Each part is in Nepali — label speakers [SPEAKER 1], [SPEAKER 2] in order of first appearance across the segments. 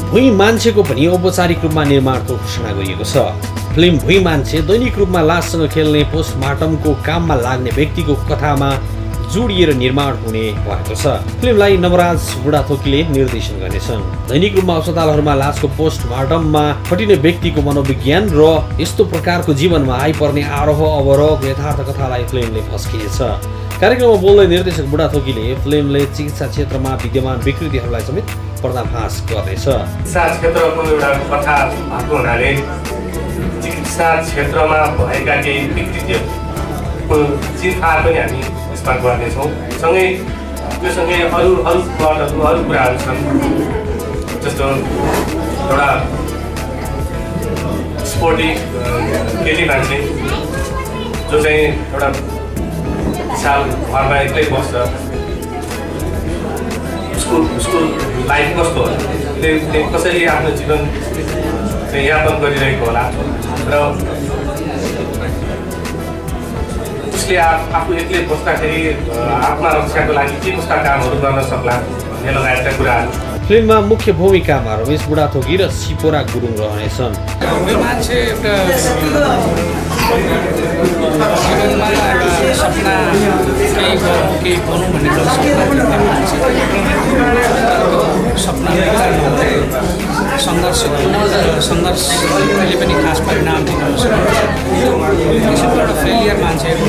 [SPEAKER 1] भुइँ मान्छेको पनि औपचारिक रूपमा निर्माणको घोषणा गरिएको छ। फिल्म भुइँ मान्छे दैनिक रूपमा लाससँग खेल्ने पोस्टमार्टमको काममा लाग्ने व्यक्तिको कथामा जोडिएर निर्माण हुने भएको छ। फिल्मलाई नवराज बुढाथोकीले निर्देशन गर्नेछन्। दैनिक रूपमा अस्पतालहरूमा लासको पोस्टमार्टममा खटिने व्यक्तिको मनोविज्ञान र यस्तो प्रकारको जीवनमा आइपर्ने आरोह अवरोह यथार्थ कथालाई फिल्मले फस्किएछ। कार्यक्रममा बोल्दै निर्देशक बुढाथोकीले फिल्मले चिकित्सा क्षेत्रमा विद्यमान विकृतिहरूलाई समेत पर्दाफास गर्नेछ।
[SPEAKER 2] चिकित्सा क्षेत्रको एउटा कथा भएको हुनाले चिकित्सा क्षेत्रमा भएका केही विकृतिहरूको चिरफार पनि हामी यसमा गर्नेछौँ। सँगै त्योसँगै अरू प्लटहरू अरू कुराहरू छन्, जस्तो एउटा स्पोर्टी केटी मान्छे जो चाहिँ एउटा साल घरमा एक्लै बस्छ, उसको लाइफ कस्तो हो, उसले कसरी आफ्नो जीवन यापन गरिरहेको होला र उसले आफू एक्लै बस्दाखेरि आत्मरक्षाको लागि के कस्ता कामहरू गर्न सक्ला भन्ने लगायतका कुराहरू।
[SPEAKER 1] फिल्ममा मुख्य भूमिकामा रमेश बुढाथोकी र सिपोरा गुरुङ रहनेछन्।
[SPEAKER 3] मान्छे एउटा जीवनमा एउटा सपना केही भनौँ भन्ने सपना सङ्घर्ष सङ्घर्षले पनि खास परिणाम दिन एउटा फेलियर मान्छेको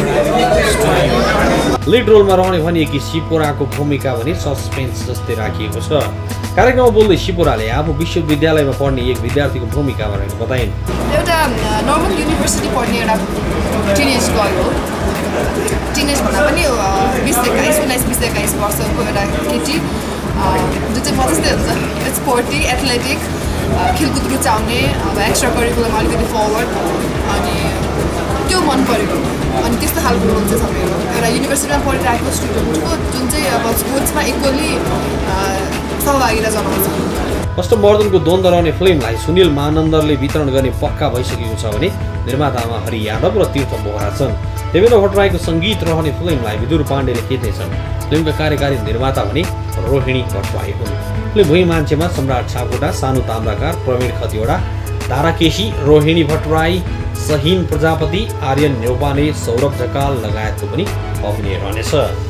[SPEAKER 1] लिड रोलमा रहने भनिएकी सिपोराको भूमिका भने सस्पेन्स जस्तै राखिएको छ। कार्यक्रममा बोल्दै सिपोराले आफू विश्वविद्यालयमा पढ्ने एक विद्यार्थीको भूमिकामा रहेको बताइन्।
[SPEAKER 4] एउटा नर्मल युनिभर्सिटी पढ्ने एउटा टिनेज गर्ल हो। टिनेज भन्दा पनि 19-21 वर्षको एउटा केटी जो चाहिँ मजस्तै हुन्छ, स्पोर्टी, एथलेटिक, खेलकुद रुचाउने, अब एक्स्ट्रा करिकुलम अलिकति फरवर्ड, अनि त्यो मन परेको। अनि त्यस्तो खालको रोल चाहिँ छ मेरो, एउटा युनिभर्सिटीमा पढिरहेको स्टुडेन्टको जुन चाहिँ अब स्पोर्ट्समा इक्वली सहभागिता जनाउँछ।
[SPEAKER 1] कस्टमवर्धनको द्वन्द्व रहने फिल्मलाई सुनिल मानन्दरले वितरण गर्ने पक्का भइसकेको छ भने निर्मातामा हरि यादव र तीर्थ बोहरा छन्। देवेन्द्र भट्टराईको सङ्गीत रहने फिल्मलाई विदुर पाण्डेले खेच्नेछन्। फिल्मका कार्यकारी निर्माता भने रोहिणी भट्टराई हुन्। फिल्म भुइँ मान्छेमा सम्राट सापकोटा, सानु ताम्राकार, प्रवीण खतिवडा, तारा केसी, रोहिणी भट्टराई, सहीन प्रजापति, आर्यन न्यौपाने, सौरभ ढकाल लगायतको पनि अभिनय रहनेछ।